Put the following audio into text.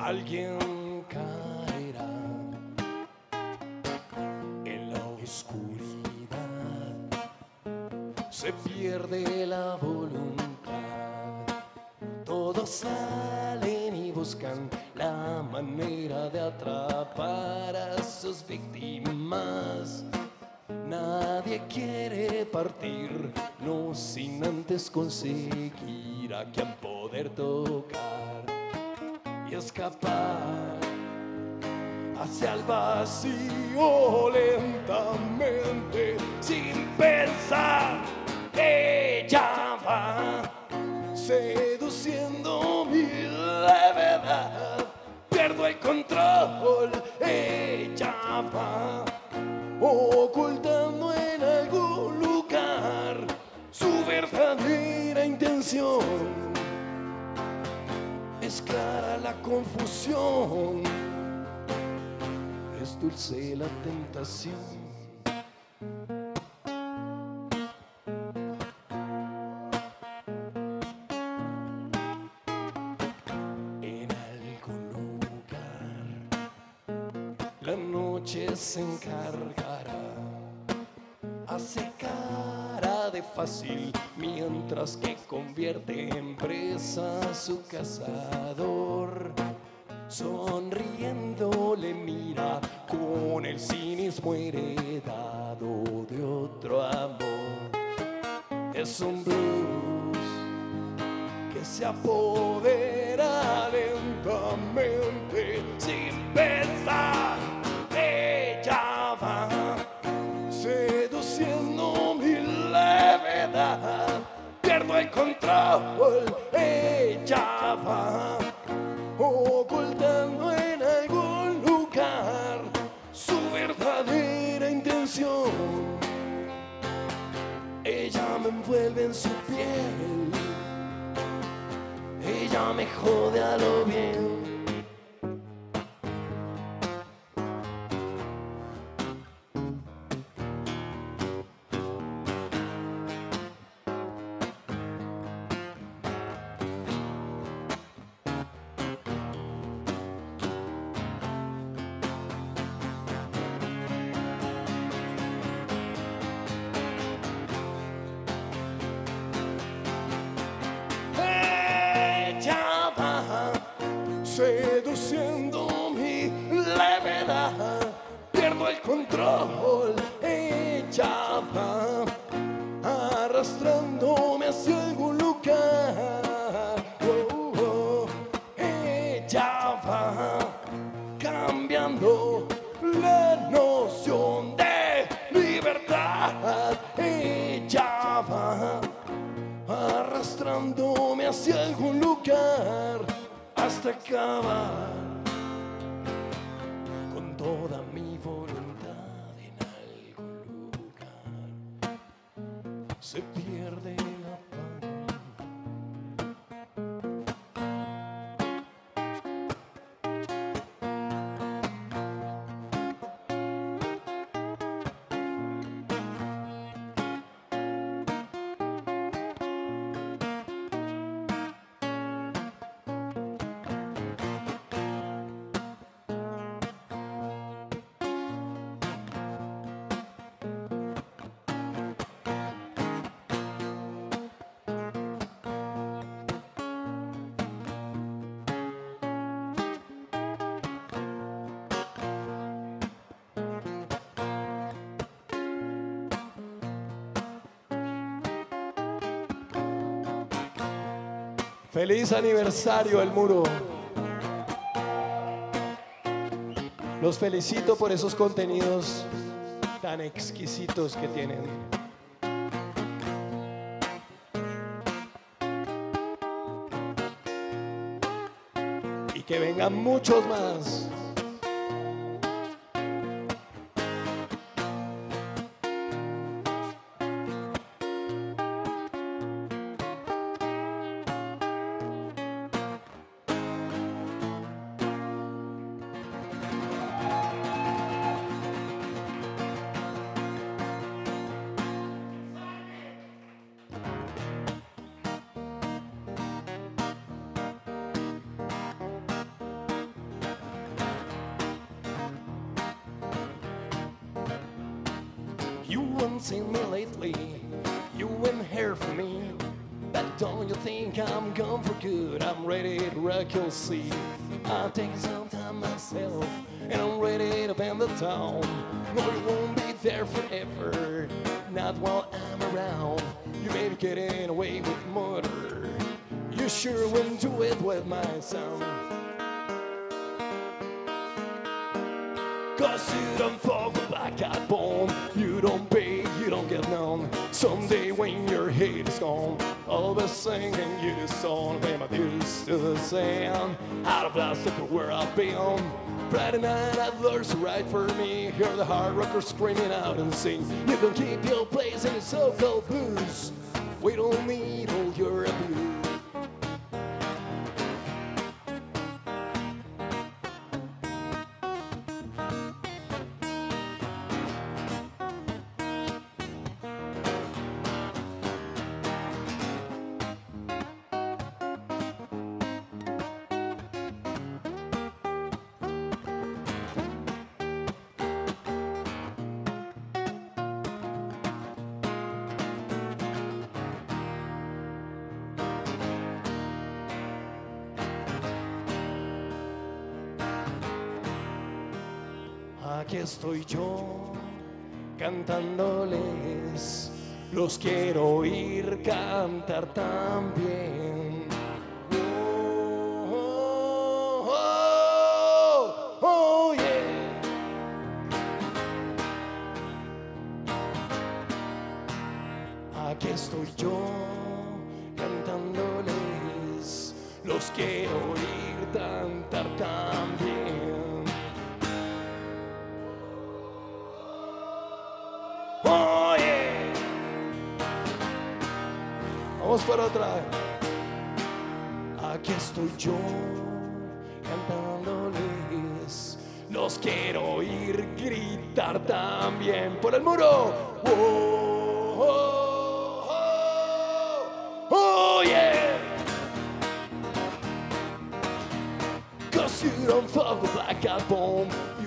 Alguien caerá en la oscuridad, se pierde la voluntad, todos salen y buscan la manera de atrapar a sus víctimas. Nadie quiere partir, no sin antes conseguir a quien poder tocar y escapar hacia el vacío lentamente, sin pensar. Ella va seduciendo mi levedad, pierdo el control. Ella va ocultando en algún lugar su verdadera intención. Es clara la confusión, es dulce la tentación. En algún lugar la noche se encargará, hace cara de fácil mientras que convierte en presa a su cazador. Sonriendo le mira con el cinismo heredado de otro amor. Es un blues que se apodera lentamente sin pensar. Ella va seduciendo mi levedad, pierdo el control. Ella va ocultando en algún lugar su verdadera intención. Ella me envuelve en su piel, ella me jode a lo bien. Seduciendo mi levedad, pierdo el control. Ella va arrastrándome hacia algún lugar. Oh, oh. Ella va cambiando la noción de libertad. Ella va arrastrándome hacia algún lugar hasta acabar con toda mi voluntad. En algún lugar se pierde la paz. Feliz aniversario, El Muro. Los felicito por esos contenidos tan exquisitos que tienen. Y que vengan muchos más. You haven't seen me lately, you haven't heard from me. But don't you think I'm gone for good? I'm ready to rock your sea. I'll take some time myself, and I'm ready to bend the town. No, you won't be there forever, not while I'm around. You may be getting away with murder, you sure wouldn't do it with my son. Cause you don't fuck with black cat bone, you don't pay, you don't get none. Someday when your hate is gone, I'll be singing you this song, pay my dues to the sand. Out of plastic for where I've been. Friday night idlers right for me. Hear the hard rockers screaming out and sing. You can keep your place in the so-called blues. We don't need all your abuse. Aquí estoy yo cantándoles, los quiero oír cantar también. Oh, oh, oh, oh, yeah. Aquí estoy yo cantándoles, los quiero oír cantar también. Oh, yeah. Vamos por otra. Aquí estoy yo cantándoles, los quiero oír gritar también por el muro. Oh, oh, oh, oh, yeah. Cause you don't fuck with black cat bomb.